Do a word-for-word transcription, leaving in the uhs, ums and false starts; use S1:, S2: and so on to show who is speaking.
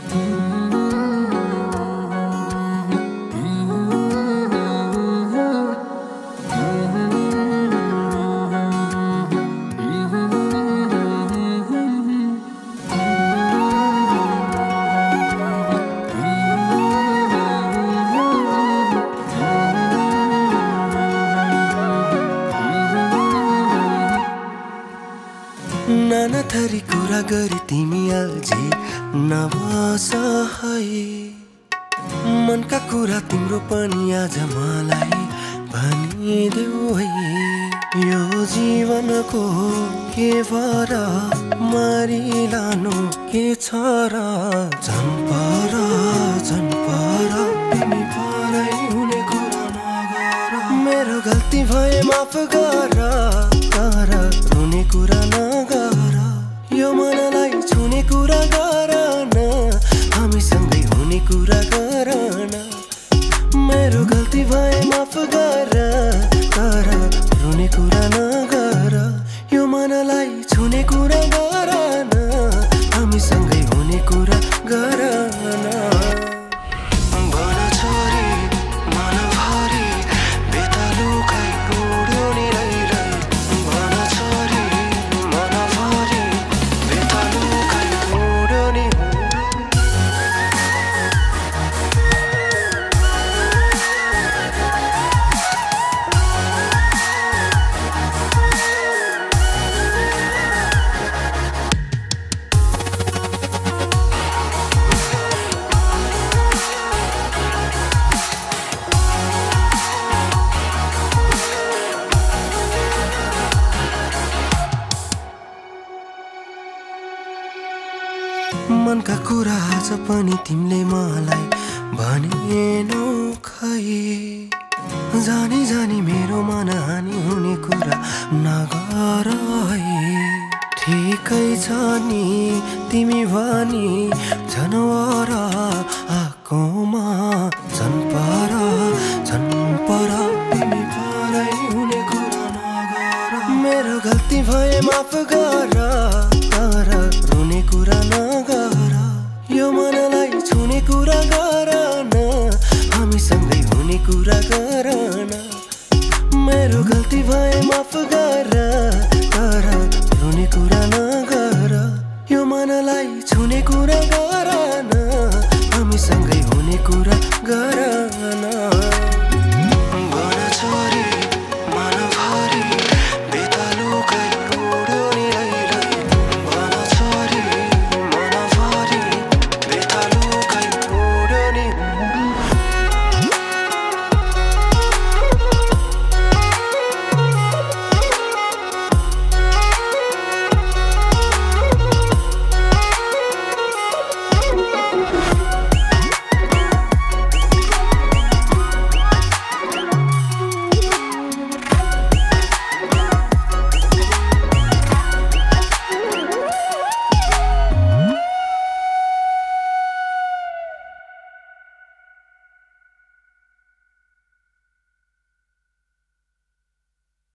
S1: नाना थरी कुरा गरी तिमी अझै नबस है। मनका कुरा तिम्रो पनि आज मलाई भनिदेऊ है। यो जीवनको के भर मरिलानु के छ र, झन् पर झन् पर तिमी परै हुने कुरा नगर। मेरो गल्ती भए माफ गर, तर रुने कुरा नगर। यो मनलाई छुने कुरा गर न, हामीसँगै हुने कुरा गर न। मेरो गल्ती भए माफ गर, तर रुने कुरा नगर। यो मनलाई छुने कुरा गर न, हामीसँगै हुने कुरा गर न। मनका कुरा आज पनि तिमीले मलाई भनेनौ खै। जानी जानी मेरो मनहानि हुने कुरा नगर है। ठिकै छ नि तिमी भनी जनवर आकोमा, झन् पर झन् पर तिमी परै हुने कुरा नगर। मेरो गल्ती भए माफ गर, तर रुने कुरा नगर। यो मनलाई छुने कुरा गर न, हामीसँगै हुने कुरा गर न। मेरो गल्ती भए माफ गर, तर रुने कुरा नगर। यो मनलाई छुने कुरा गर